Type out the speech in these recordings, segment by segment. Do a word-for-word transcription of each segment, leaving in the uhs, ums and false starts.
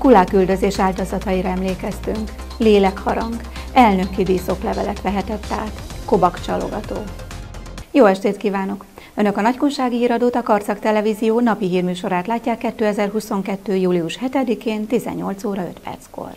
kulák-üldözés áldozataira emlékeztünk. Lélekharang, elnöki díszoklevelet vehetett át, kobakcsalogató. Jó estét kívánok! Önök a Nagykunsági Híradót, a Karcag Televízió napi hírműsorát látják kétezer-huszonkettő. július hetedikén tizennyolc óra öt perckor.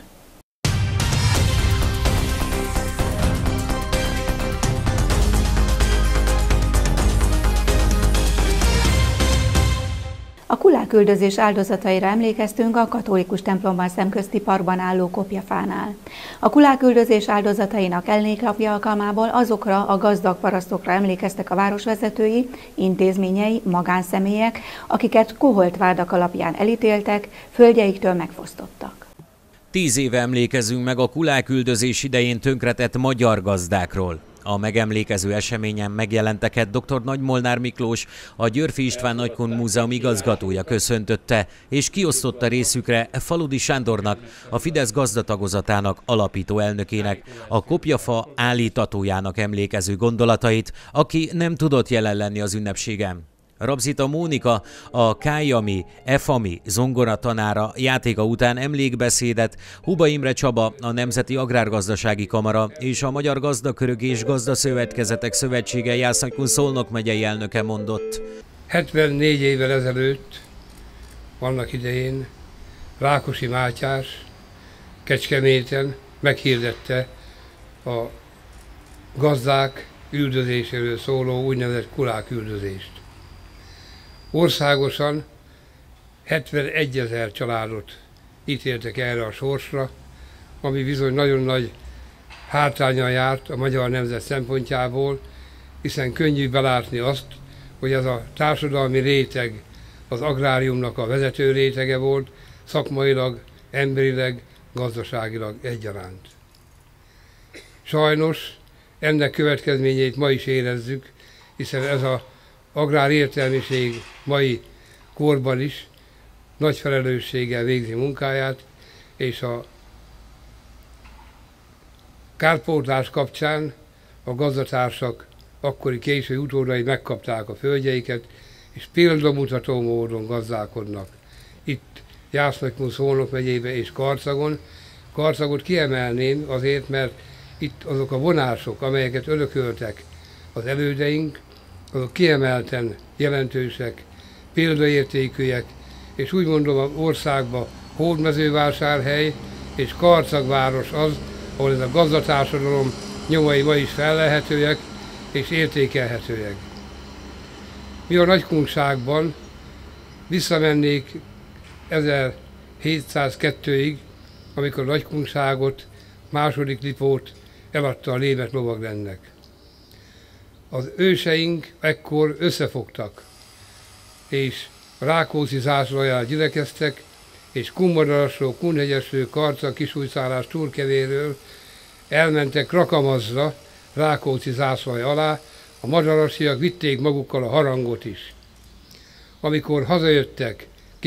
A kulák-üldözés áldozataira emlékeztünk a katolikus templomban szemközti parkban álló kopjafánál. A kulák-üldözés áldozatainak emléklapja alkalmából azokra a gazdag parasztokra emlékeztek a városvezetői, intézményei, magánszemélyek, akiket koholt vádak alapján elítéltek, földjeiktől megfosztottak. Tíz éve emlékezünk meg a kulák-üldözés idején tönkretett magyar gazdákról. A megemlékező eseményen megjelenteket dr. Nagy Molnár Miklós, a Györffy István Nagykun Múzeum igazgatója köszöntötte, és kiosztotta részükre Faludi Sándornak, a Fidesz gazdatagozatának alapító elnökének, a kopjafa állítatójának emlékező gondolatait, aki nem tudott jelen lenni az ünnepségen. Rabzita Mónika, a Kályami Efami zongoratanára játéka után emlékbeszédet, Huba Imre Csaba, a Nemzeti Agrárgazdasági Kamara és a Magyar Gazdakörök és Gazdaszövetkezetek Szövetsége Jász-Nagykun Szolnok megyei elnöke mondott. hetvennégy évvel ezelőtt, annak idején, Rákosi Mátyás Kecskeméten meghirdette a gazdák üldözéséről szóló úgynevezett kuláküldözést. Országosan hetvenegyezer családot ítéltek erre a sorsra, ami bizony nagyon nagy hátránnyal járt a magyar nemzet szempontjából, hiszen könnyű belátni azt, hogy ez a társadalmi réteg az agráriumnak a vezető rétege volt, szakmailag, emberileg, gazdaságilag egyaránt. Sajnos ennek következményeit ma is érezzük, hiszen ez az agrárértelmiség mai korban is nagy felelősséggel végzi munkáját, és a kárpótlás kapcsán a gazdatársak akkori késői utódai megkapták a földjeiket, és példamutató módon gazdálkodnak. Itt Jász-Nagykun Szolnok megyébe és Karcagon. Karcagot kiemelném azért, mert itt azok a vonások, amelyeket örököltek az elődeink, azok kiemelten jelentősek, példaértékűek, és úgy mondom, az országban Hódmezővásárhely és Karcagváros az, ahol ez a gazdatársadalom nyomai ma is fellelhetőek és értékelhetőek. Mi a Nagykunságban visszamennék ezerhétszázkettőig, amikor a Nagykunságot, második Lipót eladta a német lovagrendnek. Az őseink ekkor összefogtak, és Rákóczi zászlóján gyülekeztek, és Kunmadarasról, Kunhegyesről, Karcag, Kisújszárás, Turkevéről elmentek Rakamazra, Rákóczi zászlója alá, a madarasiak vitték magukkal a harangot is. Amikor hazajöttek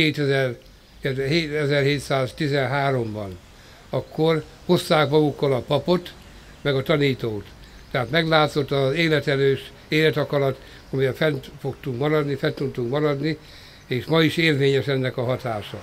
ezerhétszáztizenháromban, akkor hozták magukkal a papot, meg a tanítót. Tehát meglátszott az életerős életakarat, amivel fent fogtunk maradni, fent tudtunk maradni, és ma is érvényes ennek a hatása.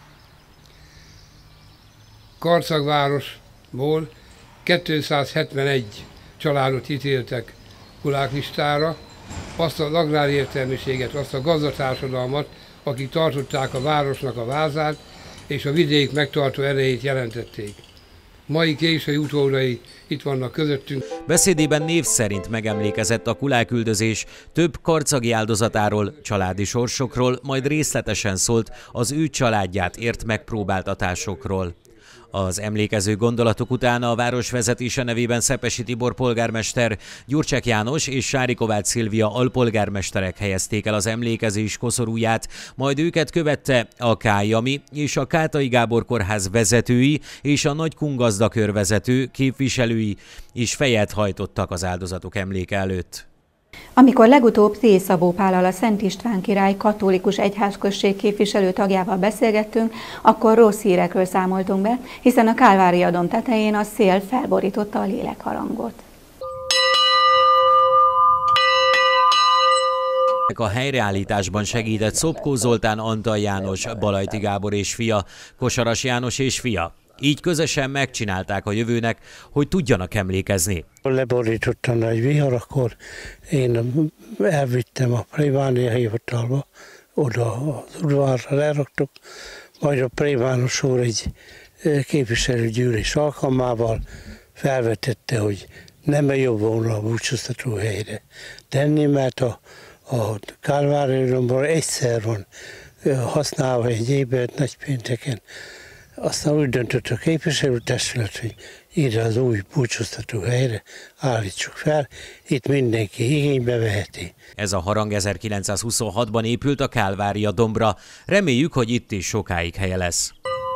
Karcagvárosból kétszázhetvenegy családot ítéltek kuláklistára, azt az agrárértelmiséget, azt a gazdatársadalmat, akik tartották a városnak a vázát, és a vidék megtartó erejét jelentették. Mai késői utódai itt vannak közöttünk. Beszédében név szerint megemlékezett a kulák-üldözés több karcagi áldozatáról, családi sorsokról, majd részletesen szólt az ő családját ért megpróbáltatásokról. Az emlékező gondolatok után a város vezetése nevében Szepesi Tibor polgármester, Gyurcsák János és Sári Kovács Szilvia alpolgármesterek helyezték el az emlékezés koszorúját, majd őket követte a Kályami és a Kátai Gábor kórház vezetői és a Nagykun gazdakör vezető képviselői is fejet hajtottak az áldozatok emléke előtt. Amikor legutóbb T. Szabó Pállal, a Szent István király katolikus egyházközség képviselő tagjával beszélgettünk, akkor rossz hírekről számoltunk be, hiszen a Kálvária-domb tetején a szél felborította a lélekharangot. A helyreállításban segített Szopkó Zoltán, Antal János, Balajti Gábor és fia, Kosaras János és fia. Így közösen megcsinálták a jövőnek, hogy tudjanak emlékezni. Leborított a nagy vihar, akkor én elvittem a plébánia hivatalba, oda az udvarra leraktuk, majd a plébános úr egy képviselőgyűlés alkalmával felvetette, hogy nem jobb volna a búcsúztató helyre tenni, mert a, a Kálvárőrömból egyszer van használva egy ébert nagypénteken. Aztán úgy döntött a képviselőtestület, hogy ide az új búcsúztató helyre állítsuk fel, itt mindenki igénybe veheti. Ez a harang ezerkilencszázhuszonhatban épült a Kálvária dombra. Reméljük, hogy itt is sokáig helye lesz.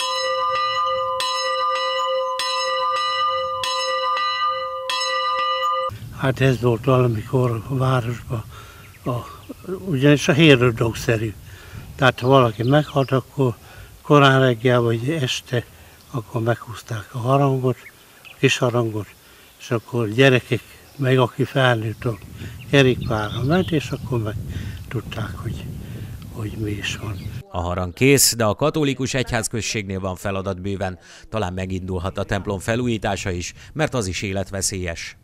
Hát ez volt valamikor a városban, a, ugyanis a hérodogszerű. Tehát ha valaki meghalt, akkor korán reggel vagy este, akkor meghúzták a harangot, a kis harangot, és akkor gyerekek, meg aki felnőtt a kerékpárra ment, és akkor meg tudták, hogy, hogy mi is van. A harang kész, de a katolikus egyházközségnél van feladat bőven. Talán megindulhat a templom felújítása is, mert az is életveszélyes.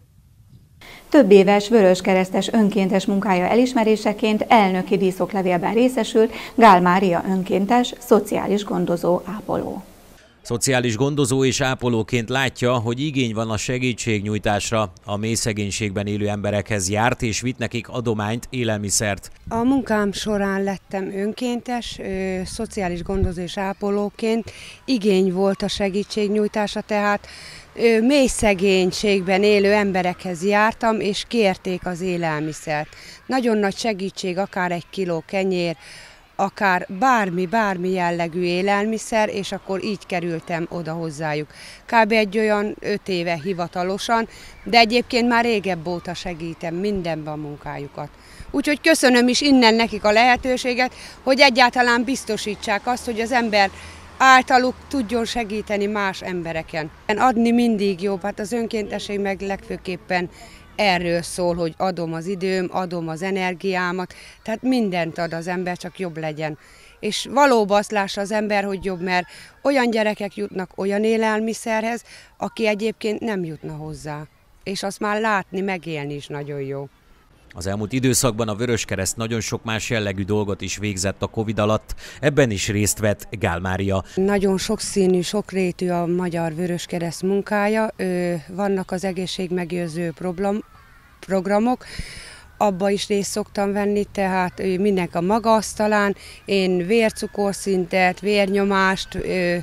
Több éves vöröskeresztes önkéntes munkája elismeréseként elnöki díszoklevélben részesült Gál Mária önkéntes, szociális gondozó, ápoló. Szociális gondozó és ápolóként látja, hogy igény van a segítségnyújtásra. A mély szegénységben élő emberekhez járt és vitt nekik adományt, élelmiszert. A munkám során lettem önkéntes, ö, szociális gondozó és ápolóként. Igény volt a segítségnyújtásra, tehát ö, mély szegénységben élő emberekhez jártam, és kérték az élelmiszert. Nagyon nagy segítség, akár egy kiló kenyér, akár bármi, bármi jellegű élelmiszer, és akkor így kerültem oda hozzájuk. Kb. Egy olyan öt éve hivatalosan, de egyébként már régebb óta segítem mindenben a munkájukat. Úgyhogy köszönöm is innen nekik a lehetőséget, hogy egyáltalán biztosítsák azt, hogy az ember általuk tudjon segíteni más embereken. Adni mindig jobb, hát az önkéntesség meg legfőképpen erről szól, hogy adom az időm, adom az energiámat, tehát mindent ad az ember, csak jobb legyen. És valóban azt lássa az ember, hogy jobb, mert olyan gyerekek jutnak olyan élelmiszerhez, aki egyébként nem jutna hozzá. És azt már látni, megélni is nagyon jó. Az elmúlt időszakban a Vöröskereszt nagyon sok más jellegű dolgot is végzett a Covid alatt, ebben is részt vett Gál Mária. Nagyon sokszínű, sokrétű a magyar Vöröskereszt munkája, vannak az egészségmegőrző programok, abba is részt szoktam venni, tehát mindenki a maga asztalán, én vércukorszintet, vérnyomást,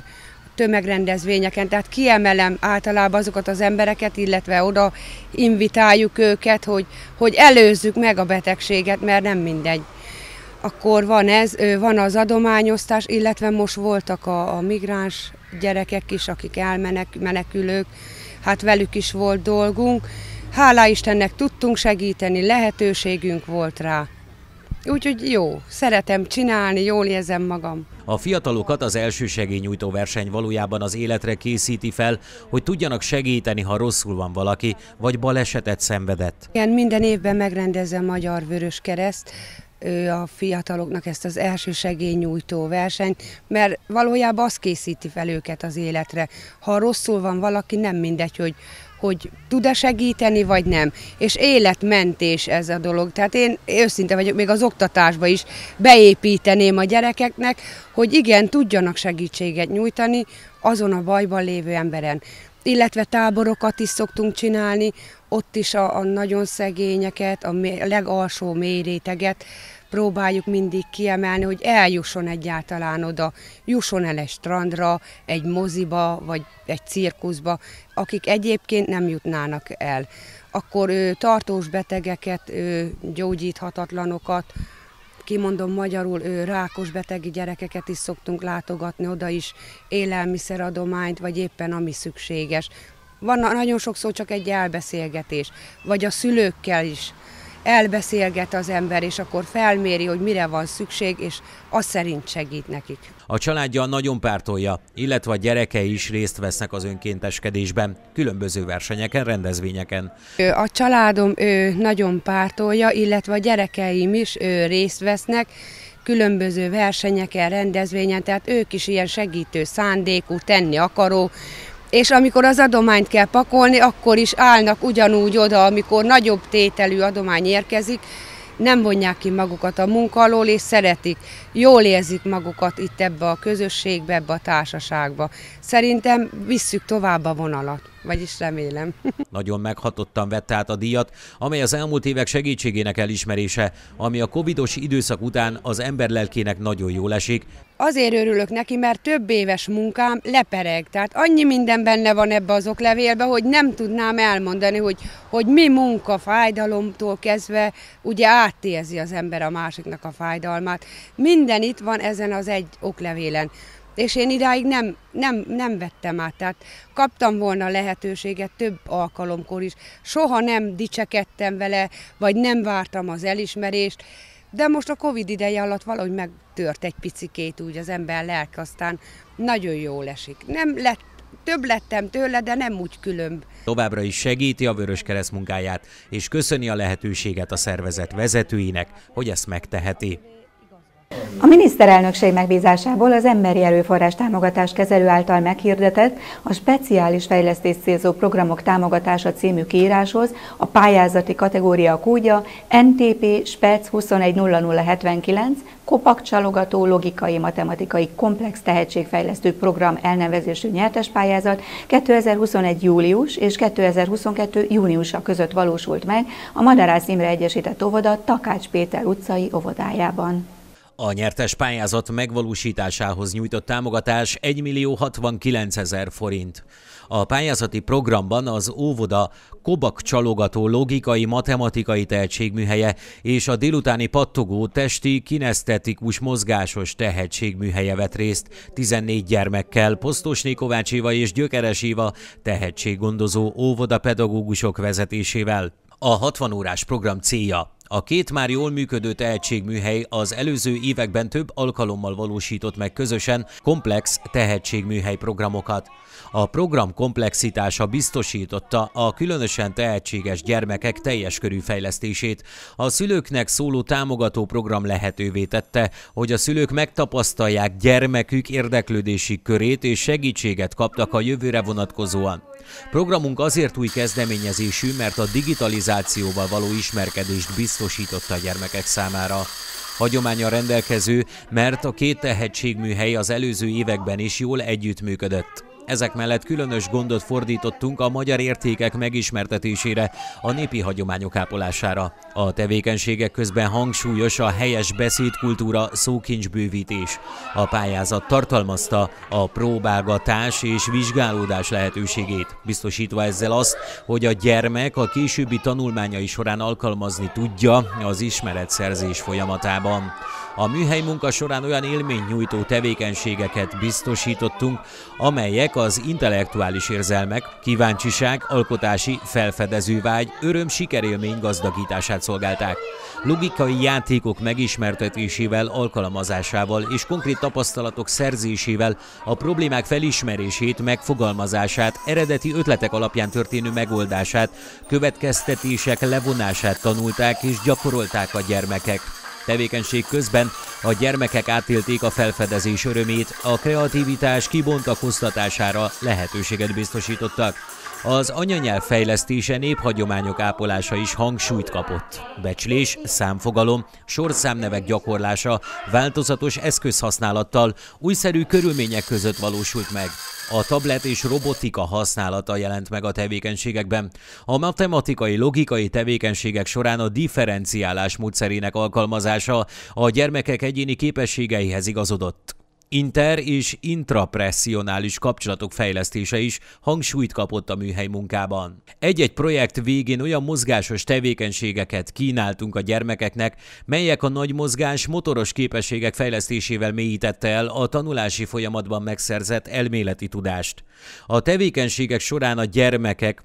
tömegrendezvényeken, tehát kiemelem általában azokat az embereket, illetve oda invitáljuk őket, hogy, hogy előzzük meg a betegséget, mert nem mindegy. Akkor van ez, van az adományosztás, illetve most voltak a, a migráns gyerekek is, akik elmenekülők, hát velük is volt dolgunk. Hálá Istennek tudtunk segíteni, lehetőségünk volt rá. Úgyhogy jó, szeretem csinálni, jól érzem magam. A fiatalokat az elsősegélynyújtó verseny valójában az életre készíti fel, hogy tudjanak segíteni, ha rosszul van valaki, vagy balesetet szenvedett. Igen, minden évben megrendezze a Magyar Vöröskereszt a fiataloknak ezt az elsősegélynyújtó versenyt, mert valójában az készíti fel őket az életre. Ha rosszul van valaki, nem mindegy, hogy hogy tud-e segíteni, vagy nem. És életmentés ez a dolog. Tehát én őszinte vagyok, még az oktatásba is beépíteném a gyerekeknek, hogy igen, tudjanak segítséget nyújtani azon a bajban lévő emberen. Illetve táborokat is szoktunk csinálni, ott is a, a nagyon szegényeket, a legalsó mély réteget próbáljuk mindig kiemelni, hogy eljusson egyáltalán oda, jusson el egy strandra, egy moziba, vagy egy cirkuszba, akik egyébként nem jutnának el. Akkor ő, tartós betegeket, ő, gyógyíthatatlanokat, kimondom magyarul, ő, rákos betegi gyerekeket is szoktunk látogatni, oda is élelmiszeradományt, vagy éppen ami szükséges. Van nagyon sokszor csak egy elbeszélgetés, vagy a szülőkkel is elbeszélget az ember, és akkor felméri, hogy mire van szükség, és azt szerint segít nekik. A családja nagyon pártolja, illetve a gyerekei is részt vesznek az önkénteskedésben, különböző versenyeken, rendezvényeken. A családom ő nagyon pártolja, illetve a gyerekeim is ő részt vesznek, különböző versenyeken, rendezvényen, tehát ők is ilyen segítő szándékú, tenni akaró, és amikor az adományt kell pakolni, akkor is állnak ugyanúgy oda, amikor nagyobb tételű adomány érkezik, nem vonják ki magukat a munka alól, és szeretik, jól érzik magukat itt ebbe a közösségbe, ebbe a társaságba. Szerintem visszük tovább a vonalat, vagyis remélem. Nagyon meghatottan vette át a díjat, amely az elmúlt évek segítségének elismerése, ami a covidos időszak után az ember lelkének nagyon jól esik. Azért örülök neki, mert több éves munkám lepereg, tehát annyi minden benne van ebbe az oklevélbe, hogy nem tudnám elmondani, hogy, hogy mi munka, fájdalomtól kezdve ugye átérzi az ember a másiknak a fájdalmát. Minden itt van ezen az egy oklevélen. És én idáig nem, nem, nem vettem át, tehát kaptam volna lehetőséget több alkalomkor is. Soha nem dicsekedtem vele, vagy nem vártam az elismerést, de most a Covid ideje alatt valahogy megtört egy picikét úgy az ember lelke, aztán nagyon jól esik. Nem lett, több lettem tőle, de nem úgy különb. Továbbra is segíti a Vöröskereszt munkáját, és köszöni a lehetőséget a szervezet vezetőinek, hogy ezt megteheti. A miniszterelnökség megbízásából az Emberi Erőforrás Támogatás Kezelő által meghirdetett a Speciális Fejlesztés Célzó Programok Támogatása című kiíráshoz a pályázati kategória kódja en té pé spec huszonegy nulla nulla hetvenkilenc Kopak Csalogató Logikai Matematikai Komplex Tehetségfejlesztő Program elnevezésű nyertes pályázat kétezer-huszonegy július és kétezer-huszonkettő júniusa között valósult meg a Madarász Imre Egyesített Óvoda Takács Péter utcai óvodájában. A nyertes pályázat megvalósításához nyújtott támogatás egymillió hatvankilencezer forint. A pályázati programban az óvoda Kopak Csalogató Logikai Matematikai Tehetségműhelye és a délutáni pattogó testi kinesztetikus mozgásos tehetségműhelye vett részt tizennégy gyermekkel, Posztosné Kovács Éva és Gyökeres Éva tehetséggondozó óvodapedagógusok vezetésével. A hatvan órás program célja: a két már jól működő tehetségműhely az előző években több alkalommal valósított meg közösen komplex tehetségműhely programokat. A program komplexitása biztosította a különösen tehetséges gyermekek teljes körű fejlesztését. A szülőknek szóló támogató program lehetővé tette, hogy a szülők megtapasztalják gyermekük érdeklődési körét és segítséget kaptak a jövőre vonatkozóan. Programunk azért új kezdeményezésű, mert a digitalizációval való ismerkedést biztosította a gyermekek számára. Hagyománnyal rendelkező, mert a két tehetségműhely az előző években is jól együttműködött. Ezek mellett különös gondot fordítottunk a magyar értékek megismertetésére, a népi hagyományok ápolására. A tevékenységek közben hangsúlyos a helyes beszédkultúra, szókincsbővítés. A pályázat tartalmazta a próbálgatás és vizsgálódás lehetőségét, biztosítva ezzel azt, hogy a gyermek a későbbi tanulmányai során alkalmazni tudja az ismeretszerzés folyamatában. A műhely munka során olyan élménynyújtó tevékenységeket biztosítottunk, amelyek az intellektuális érzelmek, kíváncsiság, alkotási, felfedezővágy, öröm, sikerélmény gazdagítását szolgálták. Logikai játékok megismertetésével, alkalmazásával és konkrét tapasztalatok szerzésével a problémák felismerését, megfogalmazását, eredeti ötletek alapján történő megoldását, következtetések levonását tanulták és gyakorolták a gyermekek. Tevékenység közben a gyermekek átélték a felfedezés örömét, a kreativitás kibontakoztatására lehetőséget biztosítottak. Az anyanyelv fejlesztése, néphagyományok ápolása is hangsúlyt kapott. Becslés, számfogalom, sorszámnevek gyakorlása változatos eszközhasználattal, újszerű körülmények között valósult meg. A tablet és robotika használata jelent meg a tevékenységekben. A matematikai, logikai tevékenységek során a differenciálás módszerének alkalmazása a gyermekek egyéni képességeihez igazodott. Inter- és intrapresszionális kapcsolatok fejlesztése is hangsúlyt kapott a műhely munkában. Egy-egy projekt végén olyan mozgásos tevékenységeket kínáltunk a gyermekeknek, melyek a nagy mozgás motoros képességek fejlesztésével mélyítette el a tanulási folyamatban megszerzett elméleti tudást. A tevékenységek során a gyermekek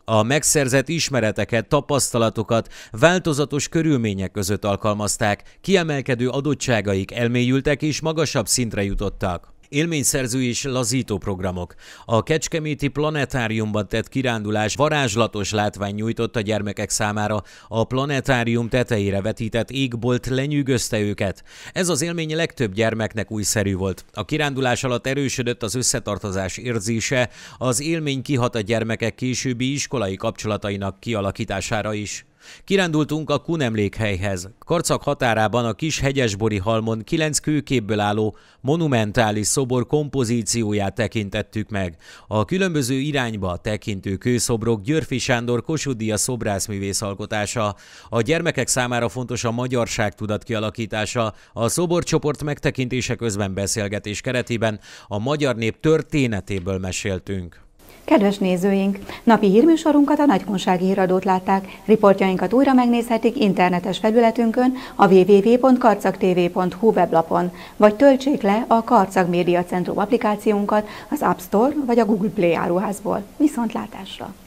A megszerzett ismereteket, tapasztalatokat változatos körülmények között alkalmazták, kiemelkedő adottságaik elmélyültek és magasabb szintre jutottak. Élményszerző és lazító programok. A kecskeméti planetáriumban tett kirándulás varázslatos látvány nyújtott a gyermekek számára, a planetárium tetejére vetített égbolt lenyűgözte őket. Ez az élmény legtöbb gyermeknek újszerű volt. A kirándulás alatt erősödött az összetartozás érzése, az élmény kihat a gyermekek későbbi iskolai kapcsolatainak kialakítására is. Kirándultunk a Kun emlékhelyhez. Karcag határában a kis hegyesbori halmon kilenc kőképből álló monumentális szobor kompozícióját tekintettük meg. A különböző irányba tekintő kőszobrok Györfi Sándor Kossuth Díjas szobrászművész alkotása. A gyermekek számára fontos a magyarságtudat kialakítása. A szoborcsoport megtekintése közben beszélgetés keretében a magyar nép történetéből meséltünk. Kedves nézőink! Napi hírműsorunkat a Nagykunsági Híradót látták. Riportjainkat újra megnézhetik internetes felületünkön, a double-u double-u double-u pont karcag t v pont hu weblapon, vagy töltsék le a Karcag Média Centrum applikációnkat az App Store vagy a Google Play áruházból. Viszontlátásra!